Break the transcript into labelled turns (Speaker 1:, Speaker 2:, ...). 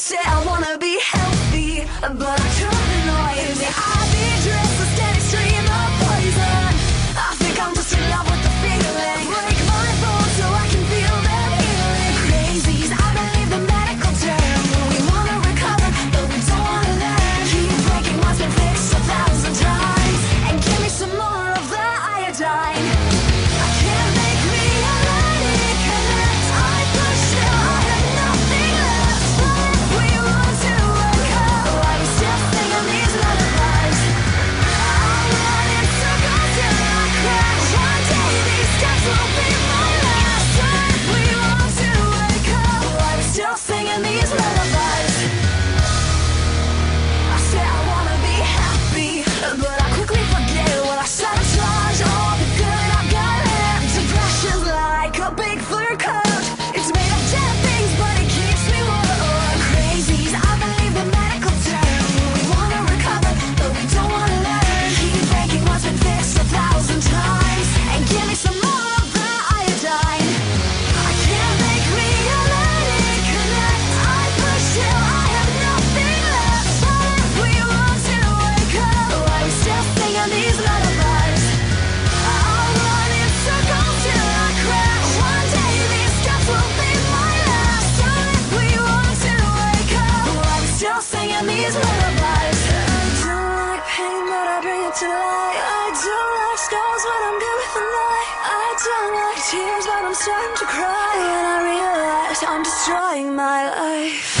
Speaker 1: said I wanna be healthy, but I couldn't annoy me. I've been dressed a steady stream of poison. I think I'm just in love with the feeling. Break my bones so I can feel them healing. Crazies, I believe the medical term. We wanna recover, but we don't wanna learn. Keep breaking what's been fixed 1,000 times, and give me some more of the iodine. I can't make me a light connect. I push till I have nothing left. But if we want to wake up, why we still singing these lullabies? I'll run in circles till I crash. One day these steps will be my last. But if we want to wake up, why we still singing these lullabies? I say I wanna be happy, but I quickly forget what I sabotage. All the good I've got left. Depression's like a big fur coat. It's made of dead things, but it keeps me warm. Crazies, I believe the medical term. We wanna recover, but we don't wanna learn. Keep breaking what's been fixed 1,000 times, and give me some more of the iodine. I can't make me a light connect. I push till I have nothing left. But if we want to wake up, why we still singing these lullabies? I'll run in circles till I crash. One day these steps will be my last. So if we want to wake up, why we still singing these lullabies? I don't like pain, but I bring it to light. I don't like scars, but I'm good with the night. I don't like tears, but I'm starting to cry when I realize I'm destroying my life.